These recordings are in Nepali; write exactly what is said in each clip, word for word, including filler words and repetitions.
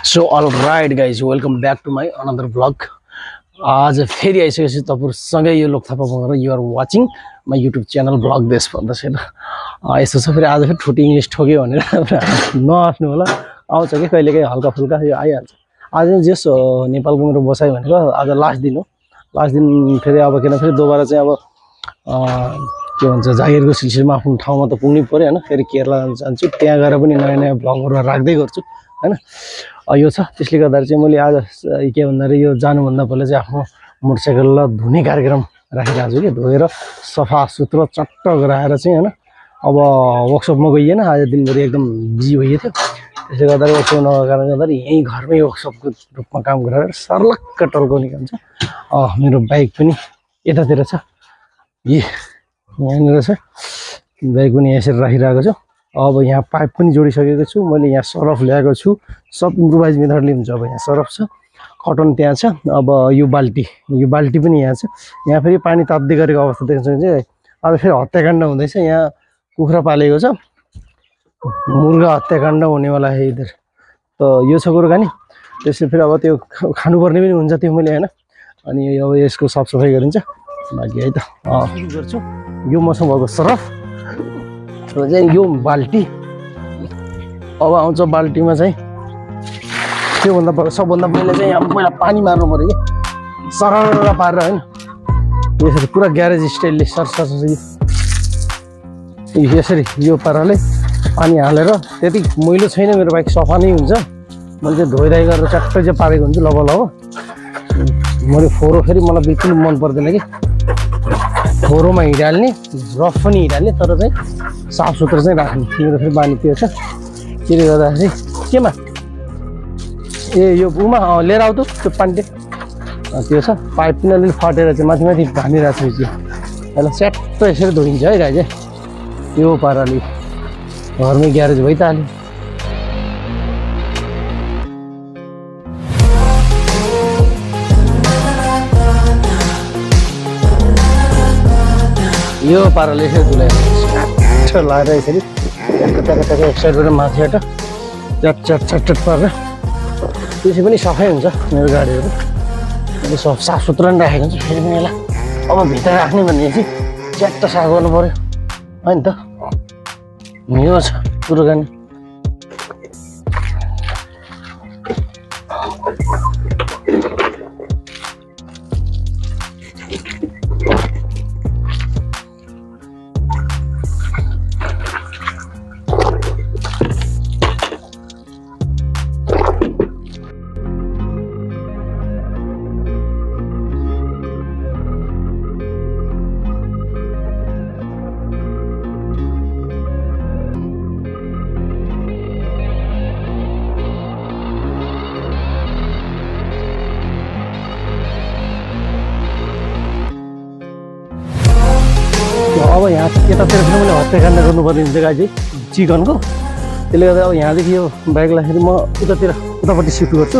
So all right guys welcome back to my another blog. आज फेरि आइसकेपछि तपाईँसँगै यो Lok Thapa Magar you are watching my YouTube channel blog देश भन्दैछ होइन। यस्तो छ फेरि आज फेरि ठुटी इङ्ग्लिस ठोक्यो भनेर नआफ्नु होला, आउँछ कि कहिलेकाहीँ हल्का फुल्का यो आइहाल्छ। आज जस नेपालको मेरो बसाइ भनेको आज लास्ट दिन हो। लास्ट दिन फेरि अब किन फेरि दोबारा चाहिँ अब के भन्छ जागिरको सिलसिलामा आफ्नो ठाउँमा त पुग्नै पऱ्यो होइन। फेरि केरला जान्छु, त्यहाँ गएर पनि नयाँ नयाँ ब्लगहरू राख्दै गर्छु होइन। यो छ त्यसले गर्दाखेरि चाहिँ मैले आज के भन्दाखेरि यो जानुभन्दा पहिला चाहिँ आफ्नो मोटरसाइकललाई धुने कार्यक्रम राखिरहेको छु कि धोएर सफा सुथरो चट्ट गराएर चाहिँ होइन। अब वर्कसपमा गइएन, आज दिनभरि एकदम बिजी भइएको थियो। त्यसले गर्दाखेरि वर्कसप नभएको कारणले गर्दाखेरि यहीँ घरमै वर्कसपको रूपमा काम गरेर सर्लक्क टल्काउने काम छ। मेरो बाइक पनि यतातिर छ, यी यहाँनिर छ बाइक पनि यसरी राखिरहेको छु। अब यहाँ पाइप पनि जोडिसकेको छु मैले, यहाँ सरफ ल्याएको छु, सब इम्प्रोभाइज मेथडले हुन्छ। अब यहाँ सरफ छ, कटन त्यहाँ छ, अब यो बाल्टी यो बाल्टी पनि यहाँ छ। यहाँ फेरि पानी ताप्दै गरेको अवस्था देख्न सक्नुहुन्छ। आज फेरि हत्याकाण्ड हुँदैछ, यहाँ कुखुरा पालेको छ, मुर्गा हत्याकाण्ड हुनेवाला है इधर त यो छ कुराकानी। त्यसै फेरि अब त्यो खानुपर्ने पनि हुन्छ त्यो मैले होइन। अनि अब यसको साफसफाइ गरिन्छ बाँकी है त गर्छु। यो मसँग भएको सरफ चाहिँ यो बाल्टी, अब आउँछ बाल्टीमा चाहिँ त्योभन्दा पहिला सबभन्दा पहिला चाहिँ अब पहिला पानी मार्नु पऱ्यो कि सरर पारेर होइन। यसरी पुरा ग्यारेज स्टाइलले सरसर यसरी यो पाराले पानी हालेर, त्यति मैलो छैन मेरो बाइक सफा नै हुन्छ। मैले चाहिँ धोइधाइ गरेर चट्टै चाहिँ पारेको हुन्छु लब लब। मैले फोहोरो फेरि मलाई बिल्कुल मन पर्दैन कि फोहोरोमा हिँडिहाल्ने, रफ पनि हिँडिहाल्ने, तर चाहिँ साफ सुथरो चाहिँ राख्ने मेरो फेरि बानी त्यो छ। त्यसले गर्दाखेरि केमा ए यो उमा लिएर आऊ त त्यो पानी त्यो छ। पाइप पनि अलिअलि फटेर चाहिँ माथि माथि भानिरहेको छु त्यो यसलाई स्याट्ट यसरी धोइन्छ है गाई चाहिँ। यो पाराले घरमै ग्यारेज भइ त हाल्यो। यो पाराले यसरी धुलाइ लगाएर यसरी ट्याक ट्याक ट्याक एक साइडबाट माथिबाट च्याट च्याट च्याट च्याट पारेर त्यसै पनि सफाइ हुन्छ मेरो गाडीहरू। अहिले सफ साफ सुथ्रो पनि राखेको हुन्छ। फेरि पनि यसलाई अब भित्र राख्ने भनेपछि च्याट्ट साफ गर्नु पऱ्यो होइन त। यो छ कुराकानी। अब यहाँ यतातिर फेरि मैले हत्याकाण्ड गर्नुपर्ने हुन्छ गाई चाहिँ चिकनको। त्यसले गर्दा अब यहाँदेखि यो बाइकलाई फेरि म उतातिर उतापट्टि सिफ्ट गर्छु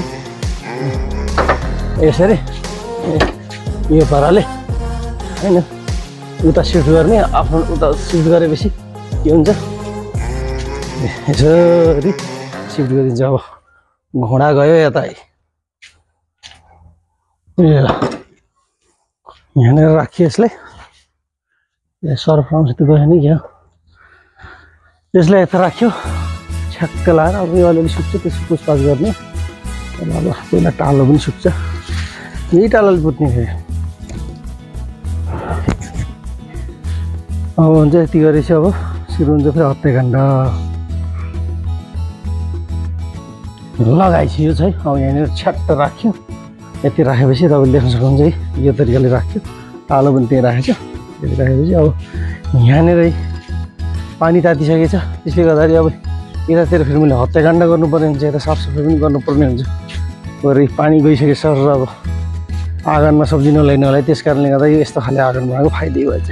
यसरी यो पाराले होइन। उता सिफ्ट गर्ने, आफ्नो उता सिफ्ट गरेपछि के हुन्छ यसरी सिफ्ट गरिदिन्छ। अब घोडा गयो यता है, यहाँनिर राखियो यसलाई। सर्फ आउँछ त्यो गयो नि क्या, त्यसलाई यता राख्यो छ्याक्क लाएर। अब यो अलिअलि सुक्छ त्यसको पुछपाछ गर्ने। अब पहिला टालो पनि सुक्छ, यही टालोले पुट्ने फेरि। अब हुन्छ यति गरेपछि अब सुरु हुन्छ फेरि हत्याकाण्ड लगाइसक्यो छ है। अब यहाँनिर छ्याट्ट राख्यो, यति राखेपछि तपाईँले देख्न सक्नुहुन्छ है यो तरिकाले राख्यो। टालो पनि त्यहीँ राखेको छ, यति राखेपछि अब यहाँनिर पानी तातिसकेको छ। त्यसले गर्दाखेरि अब यतातिर फेरि मैले हत्याकाण्ड गर्नुपर्ने हुन्छ, यता साफसफाइ पनि गर्नुपर्ने हुन्छ। गरी पानी गइसके सर अब आँगनमा सब्जी नल्याइ नल्याइ, त्यस कारणले गर्दा यो यस्तो खाले आँगन बनाएको फाइदै भएछ।